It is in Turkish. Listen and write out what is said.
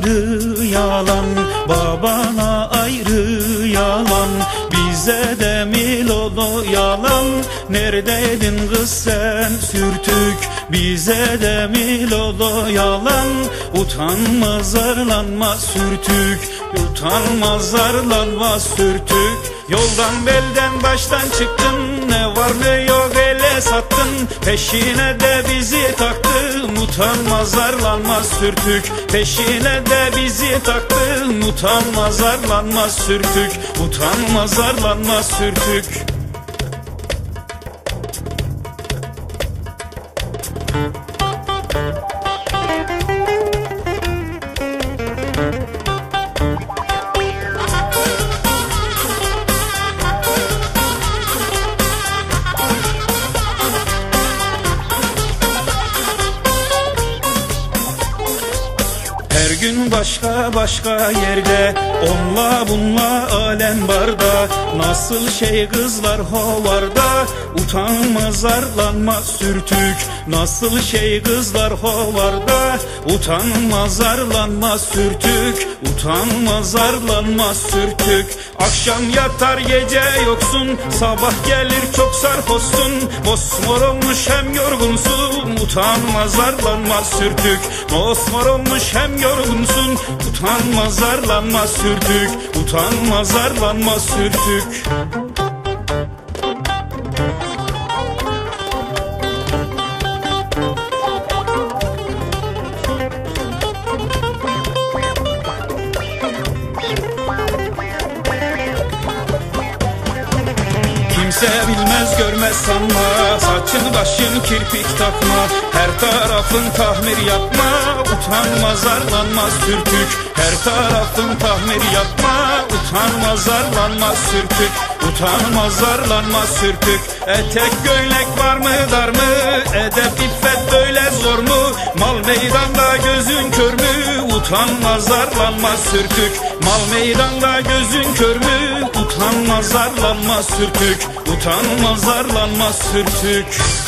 ayrı yalan, babana ayrı yalan, bize de Milo'da yalan. Neredeydin kız sen sürtük, bize de Milo'da yalan. Utanmaz arlanma sürtük, utanmaz arlanma sürtük. Yoldan belden baştan çıktın, ne var ne yok ele sattın, peşine de bizi taktın. Utanmaz arlanmaz sürtük, peşine de bizi taktın. Utanmaz arlanmaz sürtük, utanmaz arlanmaz sürtük. Her gün başka başka yerde, onla bunla alem barda. Nasıl şey kızlar hovarda, utanmaz arlanmaz sürtük. Nasıl şey kızlar hovarda, utanmaz arlanmaz sürtük. Utanmaz arlanmaz sürtük. Akşam yatar gece yoksun, sabah gelir çok sarhoşsun. Mosmor olmuş hem yorgunsun, utanmaz arlanmaz sürtük. Mosmor olmuş hem yorgunsun, utanmaz arlanmaz sürtük. Utanmaz arlanmaz sürtük. Kimse bilmez görmez sanma, saçın başın kirpik takma. Her tarafın tahmir yapma, utanmaz arlanmaz sürtük. Her tarafın tahmir yapma, utanmaz arlanmaz sürtük. Utanmaz arlanmaz sürtük. Etek göylek var mı dar mı, edep iffet böyle zor mu? Mal meydanda gözün kör mü, utanmaz arlanmaz sürtük. Mal meydanda gözün kör mü, utanmaz arlanmaz sürtük. Utanmaz arlanmaz sürtük.